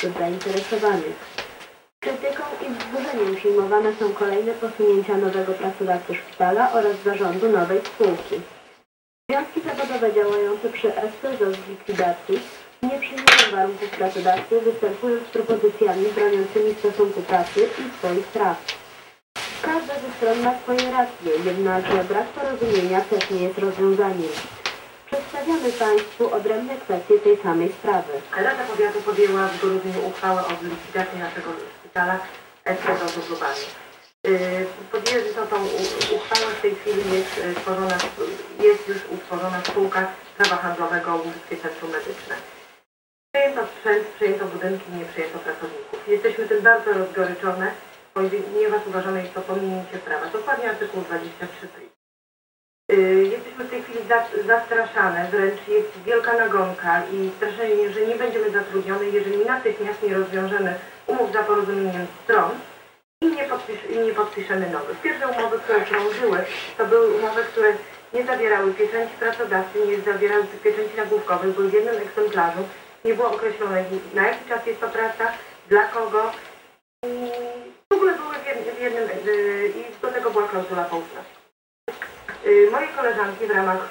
wśród zainteresowanych. Krytyką i wzburzeniem przyjmowane są kolejne posunięcia nowego pracodawcy szpitala oraz zarządu nowej spółki. Związki zawodowe działające przy SPZOZ z likwidacji nie przyjmują warunków pracodawcy, występując z propozycjami broniącymi stosunku pracy i swoich praw. Każda ze stron ma swoje racje, jednakże brak porozumienia też nie jest rozwiązaniem. Przedstawiamy Państwu odrębne kwestie tej samej sprawy. Rada Powiatu podjęła w grudniu uchwałę o likwidacji naszego szpitala SPZOZ w Lubaniu. Podjęto tą uchwałę, w tej chwili jest już utworzona spółka prawa handlowego Łużyckie Centrum Medyczne. Przyjęto sprzęt, przyjęto budynki, nie przyjęto pracowników. Jesteśmy tym bardzo rozgoryczone, ponieważ uważamy, że to pominięcie prawa. Dokładnie artykuł 23. Jesteśmy w tej chwili zastraszane, wręcz jest wielka nagonka i straszenie, że nie będziemy zatrudnione, jeżeli natychmiast nie rozwiążemy umów za porozumieniem stron i nie podpiszemy nowych. Pierwsze umowy, które krążyły, to były umowy, które nie zawierały pieczęci pracodawcy, nie zawierały pieczęci nagłówkowych, były w jednym egzemplarzu, nie było określone, na jaki czas jest to praca, dla kogo. W ogóle były w jednym i do tego była klauzula poufności. Moje koleżanki w ramach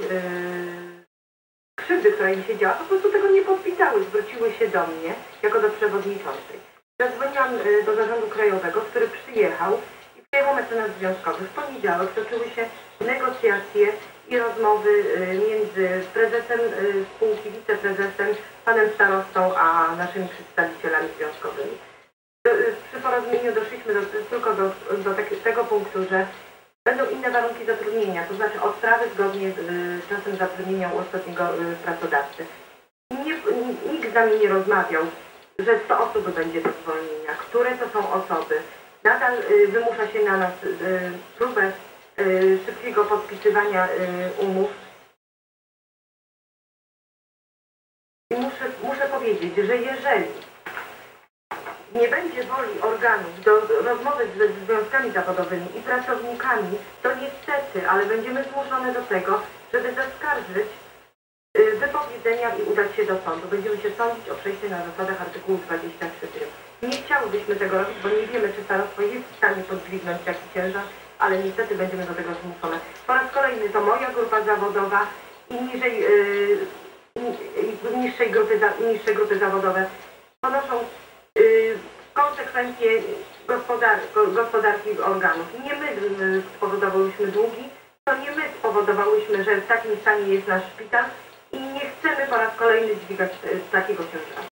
krzywdy, która im się działa, po prostu tego nie podpisały, zwróciły się do mnie jako do przewodniczącej. Zadzwoniłam do zarządu krajowego, który przyjechał mecenas związkowy. W poniedziałek toczyły się negocjacje i rozmowy między prezesem spółki, wiceprezesem, panem starostą, a naszymi przedstawicielami związkowymi. Przy porozumieniu doszliśmy tylko do tego punktu, że będą inne warunki zatrudnienia, to znaczy odprawy zgodnie z czasem zatrudnienia u ostatniego pracodawcy. Nikt z nami nie rozmawiał, że 100 osób będzie do zwolnienia, które to są osoby. Nadal wymusza się na nas próbę szybkiego podpisywania umów. I muszę powiedzieć, że jeżeli nie będzie woli organów do rozmowy ze związkami zawodowymi i pracownikami, to niestety, ale będziemy zmuszone do tego, żeby zaskarżyć wypowiedzenia i udać się do sądu. Będziemy się sądzić o przejście na zasadach artykułu 23. Nie chciałybyśmy tego robić, bo nie wiemy, czy starostwo jest w stanie podźwignąć taki ciężar, ale niestety będziemy do tego zmuszone. Po raz kolejny to moja grupa zawodowa i niższe grupy zawodowe ponoszą konsekwencje gospodarki organów. Nie my spowodowałyśmy długi, to nie my spowodowałyśmy, że w takim stanie jest nasz szpital i nie chcemy po raz kolejny dźwigać takiego ciężaru.